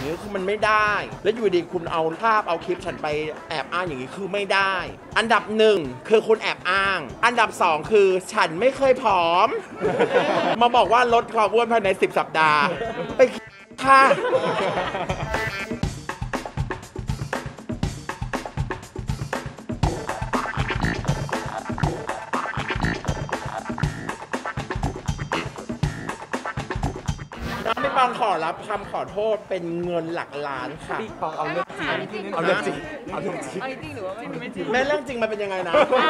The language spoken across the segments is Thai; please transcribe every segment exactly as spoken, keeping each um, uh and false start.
นี้คือมันไม่ได้แล้วอยู่ดีคุณเอาภาพเอาคลิปฉันไปแอบอ้างอย่างนี้คือไม่ได้อันดับหนึ่งคือคุณแอบอ้างอันดับสองคือฉันไม่เคยผอม มาบอกว่าลดความอ้วนภายในสิบสัปดาห์ไปค่ะน้องพี่ปองขอรับคำขอโทษเป็นเงินหลักล้านค่ะพี่ปองเอาเรื่องจริงเอาเรื่องจริงเอาเรื่องจริงเอาจริงหรือว่าไม่จริงแม่เรื่องจริงมันเป็นยังไงนะ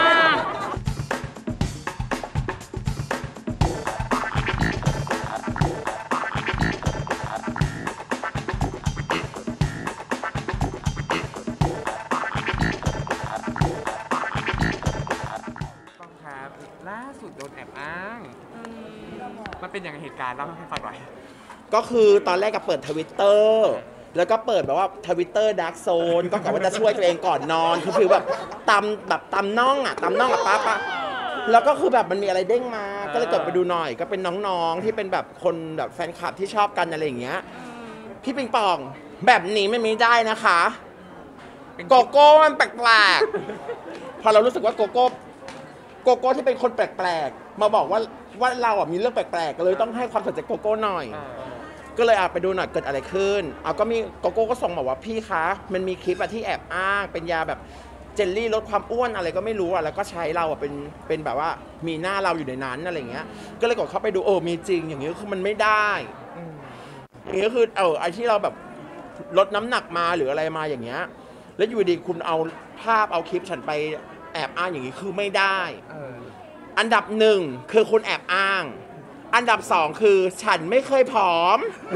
ล่าสุดโดนแอบอ้างมันเป็นอย่างเหตุการณ์เล่าให้ฟังหน่อยก็คือตอนแรกก็เปิดทวิตเตอร์แล้วก็เปิดแบบว่าทวิตเตอร์ดาร์กโซนก็กะว่าจะช่วยตัวเองก่อนนอนคือคือแบบตำแบบตำน่องอ่ะตำน่องอ่ะป้าป้าแล้วก็คือแบบมันมีอะไรเด้งมาก็เลยกดไปดูหน่อยก็เป็นน้องๆที่เป็นแบบคนแบบแฟนคลับที่ชอบกันอะไรอย่างเงี้ยพี่ปิงปองแบบนี้ไม่มีได้นะคะโกโก้มันแปลกๆพอเรารู้สึกว่าโกโก้โกโก้ที่เป็นคนแปลกๆมาบอกว่าว่าเราอ่ะมีเรื่องแปลกๆก็เลยต้องให้ความสนใจโกโก้หน่อยก็เลยอ่ะไปดูหน่อยเกิดอะไรขึ้นเอาก็มีโกโก้ก็ส่งบอกว่าพี่คะมันมีคลิปที่แอบอ้างเป็นยาแบบเจลลี่ลดความอ้วนอะไรก็ไม่รู้อ่ะแล้วก็ใช้เราอ่ะเป็นเป็นแบบว่ามีหน้าเราอยู่ในนั้นอะไรเงี้ยก็เลยกดเข้าไปดูโอ้มีจริงอย่างนี้คือมันไม่ได้อย่างนี้ก็คือเออไอที่เราแบบลดน้ำหนักมาหรืออะไรมาอย่างเงี้ยแล้วอยู่ดีคุณเอาภาพเอาคลิปฉันไปแอบอ้างอย่างนี้คือไม่ได้อันดับหนึ่งคือคุณแอบอ้างอันดับสองคือฉันไม่เคยผอม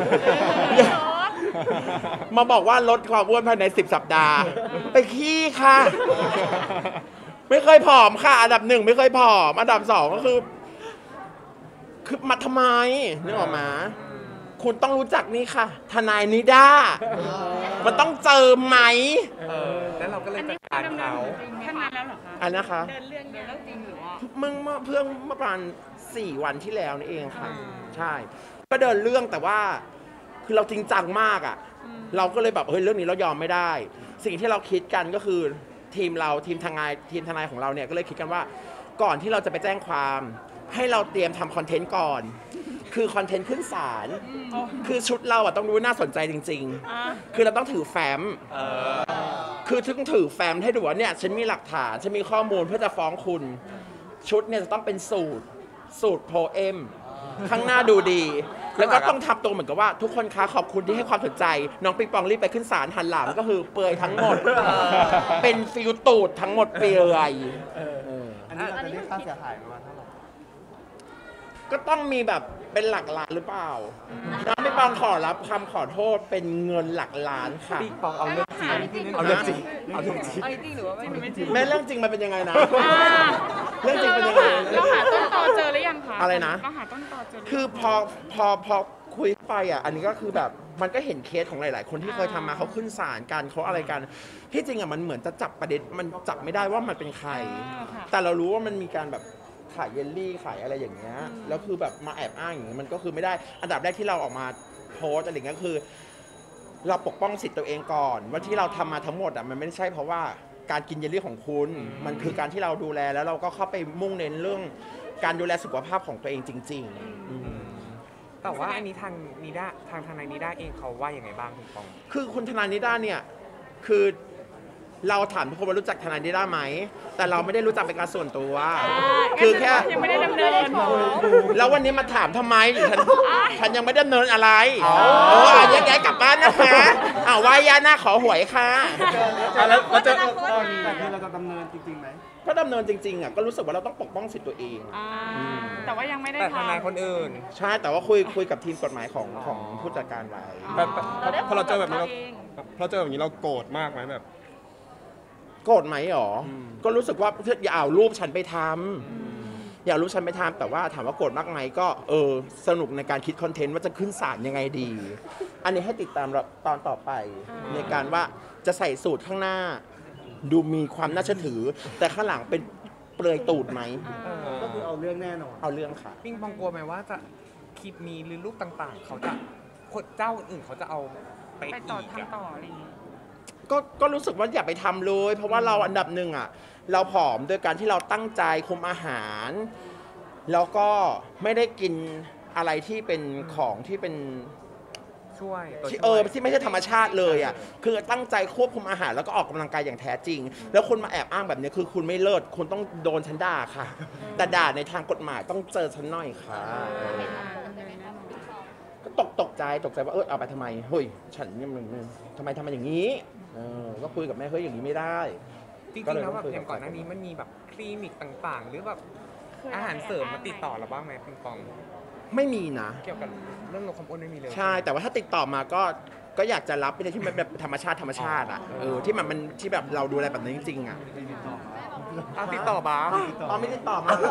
มาบอกว่าลดความอ้วนภายในสิบสัปดาห์ไปขี้ค่ะไม่เคยผอมค่ะอันดับหนึ่งไม่เคยผอมอันดับสองก็คือคือมาทำไมนึกออกมาคุณต้องรู้จักนี่ค่ะทนายนิด้ามันต้องเจอไหมแล้วเราก็เลยจัดการเขาท่านนั้นแล้วเหรอคะอันนะคะเดินเรื่องเดินเรื่องจริงหรือว่ามึงเมื่อเพื่อเมื่อประมาณสี่วันที่แล้วนี่เองค่ะใช่ก็เดินเรื่องแต่ว่าคือเราจริงจังมากอ่ะเราก็เลยแบบเฮ้ยเรื่องนี้เรายอมไม่ได้สิ่งที่เราคิดกันก็คือทีมเราทีมทนายทีมทนายของเราเนี่ยก็เลยคิดกันว่าก่อนที่เราจะไปแจ้งความให้เราเตรียมทำคอนเทนต์ก่อนคือคอนเทนต์ขึ้นศาลคือชุดเราอ่ะต้องรู้น่าสนใจจริงๆคือเราต้องถือแฟ้มคือถึงถือแฟ้มให้ดูว่าเนี่ยฉันมีหลักฐานฉันมีข้อมูลเพื่อจะฟ้องคุณชุดเนี่ยจะต้องเป็นสูตรสูตรโพเอมข้างหน้าดูดีแล้วก็ต้องทำตัวเหมือนกับว่าทุกคนคะขอบคุณที่ให้ความสนใจน้องปิงปองรีบไปขึ้นศาลหันหลังก็คือเปลือยทั้งหมดเป็นฟิลตูดทั้งหมดเปลือยอันนี้เราจะเรียกค่าเสียหายประมาณเท่าไหร่ก็ต้องมีแบบเป็นหลักล้านหรือเปล่าน้องปิงปองขอรับคำขอโทษเป็นเงินหลักล้านค่ะปิงปองเอาเรื่องจริงเอาเรื่องจริงเอาเรื่องจริงเอาจริงหรือว่าไม่จริงแม่เรื่องจริงมันเป็นยังไงนะเรื่องจริงเป็นยังไงเราหาต้นตอเจอหรือยังคะอะไรนะเราหาต้นตอเจอคือพอพอพอคุยไปอ่ะอันนี้ก็คือแบบมันก็เห็นเคสของหลายๆคนที่เคยทำมาเขาขึ้นศาลกันเขาอะไรกันที่จริงอ่ะมันเหมือนจะจับประเด็นมันจับไม่ได้ว่ามันเป็นใครแต่เรารู้ว่ามันมีการแบบขายเยลลี่ขายอะไรอย่างเงี้ยแล้วคือแบบมาแอบอ้างอย่างเงี้ยมันก็คือไม่ได้อันดับแรกที่เราออกมาโพสอะไรอย่างเงี้ยคือเราปกป้องสิทธิ์ตัวเองก่อนว่าที่เราทำมาทั้งหมดอ่ะมันไม่ใช่เพราะว่าการกินเยลลี่ของคุณมันคือการที่เราดูแลแล้วเราก็เข้าไปมุ่งเน้นเรื่องการดูแลสุขภาพของตัวเองจริงๆแต่ว่าอันนี้ทางนิด้าทางทนายนิด้าเองเขาว่าอย่างไงบ้างคุณปองคือคุณทนายนิด้าเนี่ยคือเราถามทุกคนว่ารู้จักทนายนิด้าไหมแต่เราไม่ได้รู้จักเป็นการส่วนตัวคือแค่ยังไม่ได้ดำเนินแล้ววันนี้มาถามทำไมฉันฉันยังไม่ดำเนินอะไรโอ้ยแยกๆกลับบ้านนะคะอ้าววายาหน้าขอหวยค่ะแล้วเราจะแต่คือเราจะดำเนินจริงๆไหมก็ดำเนินจริงๆอ่ะก็รู้สึกว่าเราต้องปกป้องสิทธิ์ตัวเองแต่ว่ายังไม่ได้แต่ทนายคนอื่นใช่แต่ว่าคุยคุยกับทีมกฎหมายของของผู้จัดการไว้พอเราเจอแบบนี้เราพอเจอแบบนี้เราโกรธมากไหมแบบโกรธไหมหรอก็รู้สึกว่าอย่าเอารูปฉันไปทำอย่ารูปฉันไปทำแต่ว่าถามว่าโกรธมากไหมก็เออสนุกในการคิดคอนเทนต์ว่าจะขึ้นศาลยังไงดีอันนี้ให้ติดตามตอนต่อไปในการว่าจะใส่สูตรข้างหน้าดูมีความน่าเชื่อถือแต่ข้างหลังเป็นเปลือยตูดไหมก็คือเอาเรื่องแน่นอนเอาเรื่องค่ะปิงปองกลัวไหมว่าจะคลิปนี้หรือรูปต่างๆเขาจะคนเจ้าอื่นเขาจะเอาไปไปอีกต่ออะทำต่ออะไรอย่างงี้ก็ก็รู้สึกว่าอย่าไปทำเลย เพราะว่าเราอันดับหนึ่งอ่ะเราผอมโดยการที่เราตั้งใจคุมอาหาร แล้วก็ไม่ได้กินอะไรที่เป็นของที่เป็นช่วยตัวที่ช่วยเออที่ไม่ใช่ธรรมชาติเลยอ่ะคือตั้งใจควบคุมอาหารแล้วก็ออกกำลังกายอย่างแท้จริง แล้วคุณมาแอบอ้างแบบนี้คือคุณไม่เลิศคุณต้องโดนฉันด่าค่ะ แต่ด่าในทางกฎหมายต้องเจอฉันหน่อยค่ะเออก็ตกตกใจตกใจว่าเออเอาไปทำไมเฮ้ยฉันเนี่ยมันมันทำไมทำไมอย่างนี้เออก็คุยกับแม่เฮ้ยอย่างนี้ไม่ได้จริงก็ๆเลยแล้วต้แบองบคุยอกับย่างก่อนหน้านี้มันมีแบบคลินิกต่างๆ หรือแบบอาหารเสริมมาติดต่อเราบ้างไหมปิงปองไม่มีนะเกี่ยวกับเรื่องลดความอ้วนไม่มีเลยใช่แต่ว่าถ้าติดต่อมาก็ก็อยากจะรับเป็นที่มันแบบธรรมชาติธรรมชาติอ่ะเออที่มันมันที่แบบเราดูแลแบบนั้นจริงๆอ่ะอ่ะติดต่อบ้างอ๋อไม่ติดต่อมาเหรอ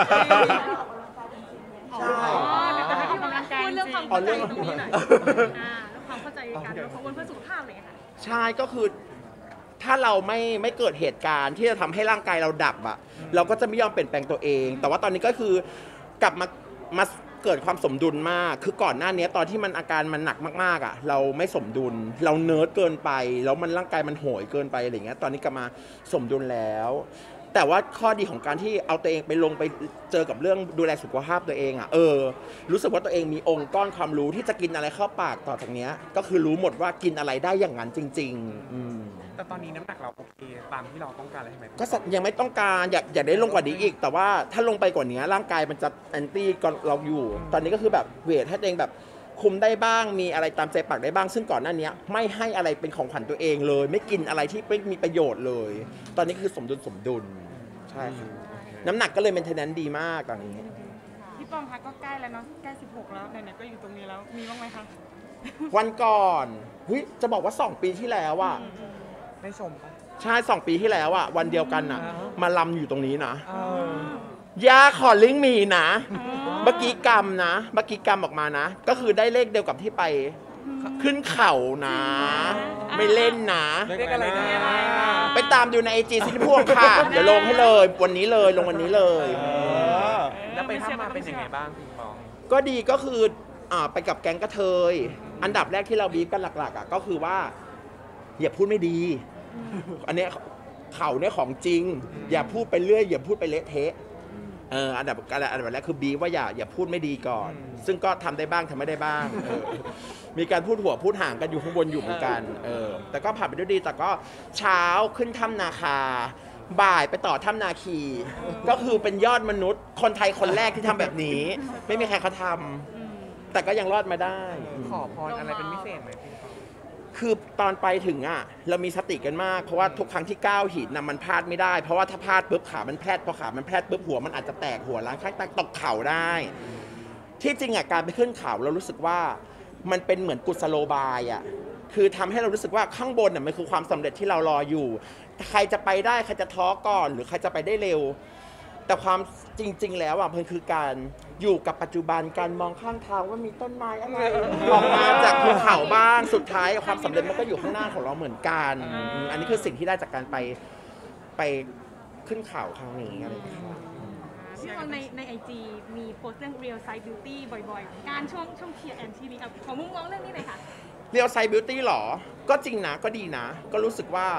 ใช่อ๋อแต่ก็ให้ออกกำลังกายพูดเรื่องความอ๋อเข้าใจเรื่องตรงนี้หน่อยอ่าเรื่องความเข้าใจการลดความอ้วนเพื่อสุขภาพอะไรอย่างเงี้ยค่ะใช่ก็คือถ้าเราไม่ไม่เกิดเหตุการณ์ที่จะทำให้ร่างกายเราดับอะเราก็จะไม่ยอมเปลี่ยนแปลงตัวเอง แต่ว่าตอนนี้ก็คือกลับมามาเกิดความสมดุลมาก คือก่อนหน้านี้ตอนที่มันอาการมันหนักมากๆอะเราไม่สมดุล เราเนิร์ดเกินไปแล้วมันร่างกายมันโหยเกินไปอะไรเงี้ยตอนนี้กลับมาสมดุลแล้ว แต่ว่าข้อดีของการที่เอาตัวเองไปลงไปเจอกับเรื่องดูแลสุขภาพตัวเองอ่ะเออรู้สึกว่าตัวเองมีองค์ก้อนความรู้ที่จะกินอะไรเข้าปากต่อจากเนี้ยก็คือรู้หมดว่ากินอะไรได้อย่างนั้นจริงๆอืมแต่ตอนนี้น้ำหนักเราโอเคตามที่เราต้องการเลยใช่ไหมก็ยังไม่ต้องการอยากอยากได้ลงกว่านี้อีก แต่ว่าถ้าลงไปกว่านี้ร่างกายมันจะแอนตี้เราอยู่ ตอนนี้ก็คือแบบเวทให้ตัวเองแบบคุมได้บ้างมีอะไรตามใจปากได้บ้าง ซึ่งก่อนหน้านี้ไม่ให้อะไรเป็นของขวัญตัวเองเลย ไม่กินอะไรที่ไม่มีประโยชน์เลย ตอนนี้คือสมดุลสมดุลใช่ครับน้ำหนักก็เลยเป็นเทนแนนดีมากตอนนี้พี่ปองคะก็ใกล้แล้วเนาะใกล้สิบหกแล้วไหนๆก็อยู่ตรงนี้แล้วมีบ้างไหมคะวันก่อนเฮ้ยจะบอกว่าสองปีที่แล้วอ่ะได้ชมปะใช่สองปีที่แล้วอ่ะวันเดียวกันอ่ะอ่าฮะมาลำอยู่ตรงนี้นะเออยาขอลิงก์มีนะ เมื่อกี้กรรมนะ เมื่อกี้กรรมออกมานะ ก็คือได้เลขเดียวกับที่ไปขึ้นเขานะ ไม่เล่นนะเรียกอะไรนะไปตามดูในไอจีสินพวงค่ะ เดี๋ยวลงให้เลย วันนี้เลยลงวันนี้เลยเออแล้วไปทำมาเป็นยังไงบ้างปิงปองก็ดีก็คืออ่าไปกับแก๊งกระเทย อันดับแรกที่เราบีบกันหลักๆอ่ะก็คือว่า อย่าพูดไม่ดี อันเนี้ยเขาเนี่ยของจริง อย่าพูดไปเรื่อยอย่าพูดไปเละเทะเอออันดับอันดับแรกคือบีบว่าอย่าอย่าพูดไม่ดีก่อน ซึ่งก็ทำได้บ้างทำไม่ได้บ้างเออมีการพูดหัวพูดห่างกันอยู่ข้างบนอยู่เหมือนกันเออแต่ก็ผ่านไปด้วยดีแต่ก็เช้าขึ้นถ้ำนาคา บ่ายไปต่อถ้ำนาคี ก็คือเป็นยอดมนุษย์ คนไทยคนแรกที่ทำแบบนี้ ไม่มีใครเขาทำแต่ก็ยังรอดมาได้ขอพรอะไรเป็นพิเศษไหมปิงปองคือตอนไปถึงอ่ะเรามีสติกันมากเพราะว่าทุกครั้งที่ก้าวหินนะมันพลาดไม่ได้ เพราะว่าถ้าพลาดปุ๊บขามันแพลดพอขามันแพลดปุ๊บหัวมันอาจจะแตกหัวล้างข้างตกเข่าได้ ที่จริงอ่ะการไปขึ้นเขาเรารู้สึกว่ามันเป็นเหมือนกุศโลบายอ่ะคือทำให้เรารู้สึกว่าข้างบนน่ะมันคือความสำเร็จที่เรารออยู่ใครจะไปได้ใครจะท้อก่อนหรือใครจะไปได้เร็ว แต่ความจริง ๆ แล้วอ่ะมันคือการอยู่กับปัจจุบันการมองข้างทางว่ามีต้นไม้อะไรออกมาจากภูเขาบ้างสุดท้ายความสำเร็จมันก็อยู่ข้างหน้าของเราเหมือนกันอืมอันนี้คือสิ่งที่ได้จากการไปไปขึ้นเขาครั้งนี้อะไรอย่างเงี้ยครับพี่ปองในในไอจีมีโพสต์เรื่อง real side beauty บ่อยๆ การช่วงช่วงเชียร์แอนทีนี้เอาขอมุมมองเรื่องนี้หน่อยค่ะเรียลไซบิวตี้หรอ ก็จริงนะ ก็ดีนะ ก็รู้สึกว่า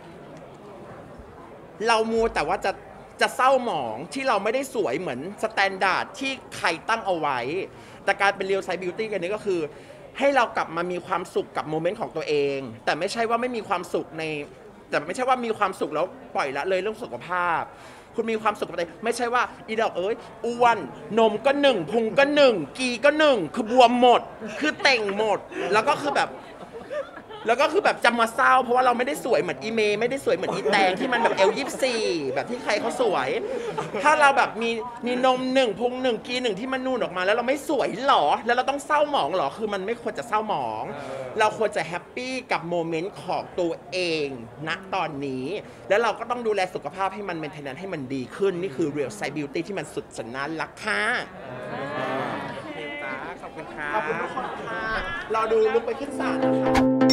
เรามูแต่ว่าจะจะเศร้าหมองที่เราไม่ได้สวยเหมือนสแตนดาร์ดที่ใครตั้งเอาไว้ แต่การเป็นเรียลไซบิวตี้กันนี้ก็คือ ให้เรากลับมามีความสุขกับโมเมนต์ของตัวเอง แต่ไม่ใช่ว่าไม่มีความสุขใน แต่ไม่ใช่ว่ามีความสุขแล้วปล่อยละเลยเรื่องสุขภาพ คุณมีความสุขกับตัวเองไม่ใช่ว่าอีดอกเอ้ยอ้วนนมก็หนึ่งพุงก็หนึ่งกีก็หนึ่งคือบวมหมด คือเต่งหมด แล้วก็คือแบบ แล้วก็คือแบบจำมาเศร้าเพราะว่าเราไม่ได้สวยเหมือนอีเมย์ไม่ได้สวยเหมือนอีแตงที่มันแบบเอลยี่สี่แบบที่ใครเขาสวย ถ้าเราแบบมีมีนมหนึ่งพุงหนึ่งกีหนึ่งที่มันนูนออกมา แล้วเราไม่สวยหรอ แล้วเราต้องเศร้าหมองหรอคือมันไม่ควรจะเศร้าหมอง เราควรจะแฮปปี้กับโมเมนต์ของตัวเองณตอนนี้ แล้วเราก็ต้องดูแลสุขภาพให้มันเมนเทนแนนให้มันดีขึ้นนี่คือ Real Side Beauty ที่มันสุดสันนั้นรักค่ะจ้าขอบคุณค่ะขอบคุณทุกคนค่ะรอดูลุกไปขึ้นศาลนะคะ